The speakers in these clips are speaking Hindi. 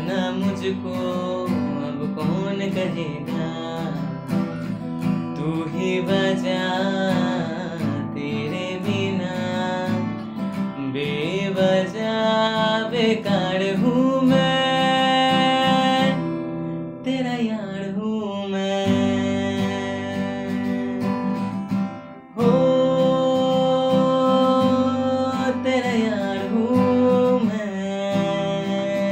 ना मुझको अब कौन कहेगा, तू ही बजा तेरे बिना बेवजह बेकार हूँ मैं, तेरा यार हूँ मैं। हो तेरा यार हूँ मैं।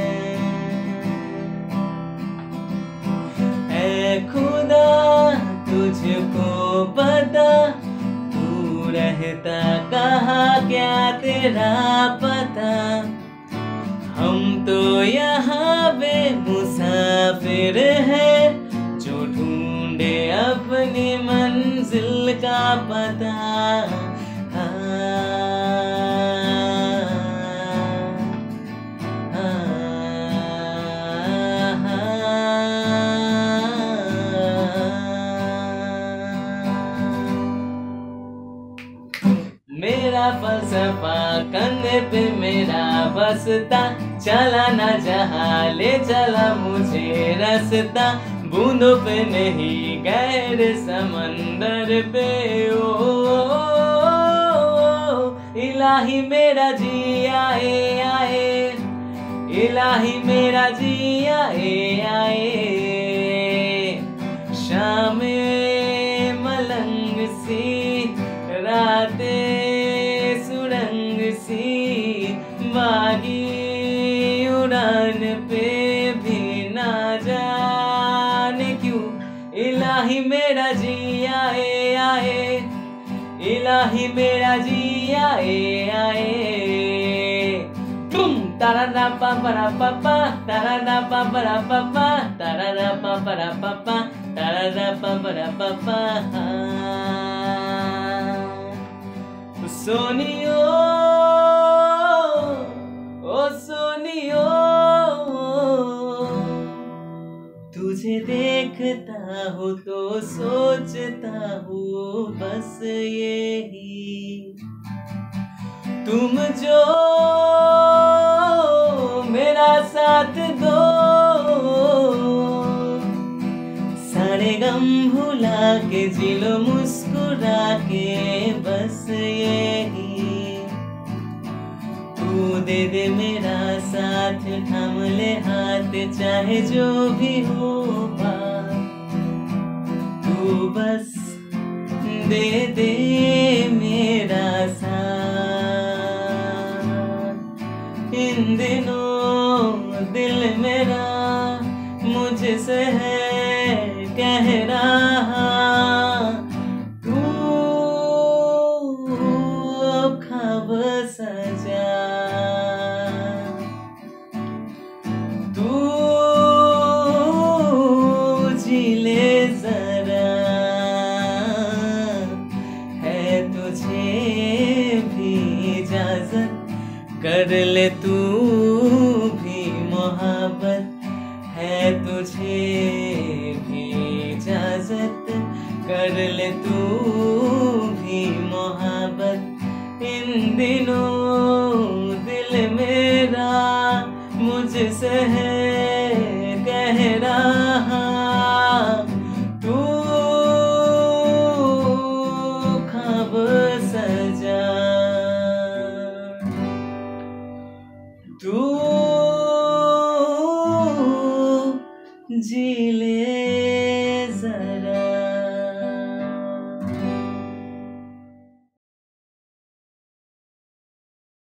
ऐ खुदा तुझको पता, तू रहता कहाँ क्या तेरा पता, हम तो यहाँ बेमुसाफिर हैं जो ढूंढे अपनी मंजिल का पता। मेरा फलसफा कंधे पे मेरा बसता, चला ना जहाँ ले चला मुझे रास्ता, बूंदों पे नहीं गहरे समंदर पे। ओ इलाही मेरा जी आए आए, इलाही मेरा जी आए आए, शामे मलंग सी रातें सुरंग सी, बागी उड़ान पे भी ना जाने क्यों, इलाही मेरा जी आए आए, इलाही मेरा जी आए आए। तुम तारा ना पापा पापा, तारा ना पापा पापा, तारा ना पापा पापा, तारा ना पापा पापा। सोनियो ओ सोनियो, तुझे देखता हूँ तो सोचता हूँ बस यही, तुम जो मेरा साथ दो, सारे गम भुला के जी लो मुस्कुरा के बस यही, तू दे दे मेरा साथ थाम ले हाथ चाहे जो भी हो बात, तू बस दे दे मेरा साथ। इन दिनों दिल मेरा मुझसे है कह रहा, तू ख्वाब सजा, तू जी ले जरा, है तुझे भी इजाजत, कर ले तू भी मोहब्बत, है तुझे भी इजाजत, कर ले तू भी मोहब्बत। इन दिनों दिल मेरा मुझसे है कह रहा, तू ख्वाब सजा, तू जी ले